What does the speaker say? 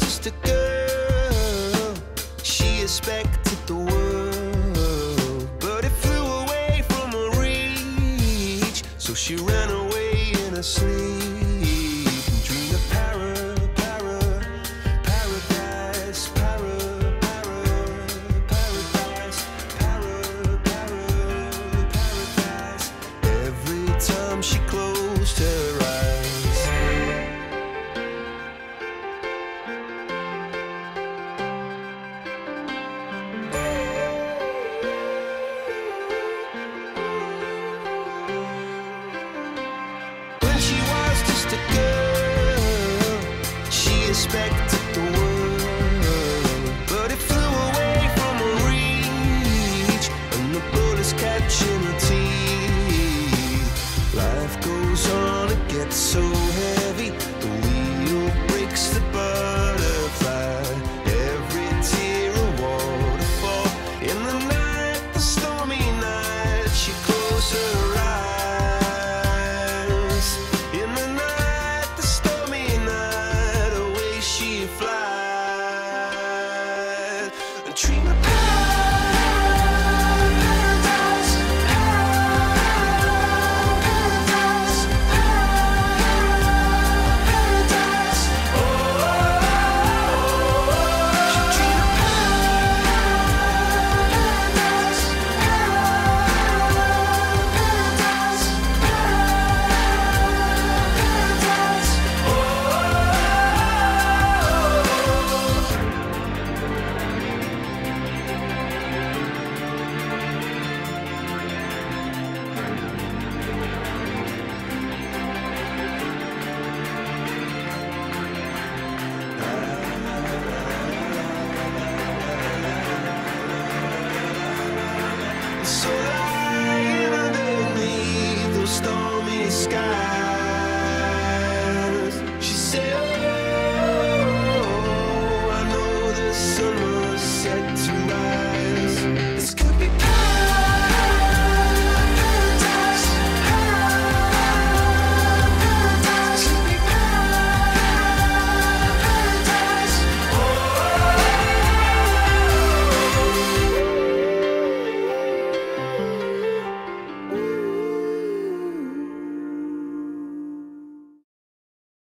just a girl, she expected the world, but it flew away from her reach. So she ran away in her sleep and dreamed of paradise, paradise. Every time she closed her eyes, when she was just a girl, she expected the world, but it flew away from her reach, and the bullets catching her teeth. Life goes on, it gets so heavy, the wheel breaks the butterfly. Every tear a waterfall. In the night, the stormy night, she closed her eyes. In the night, the stormy night, away she flies, and dream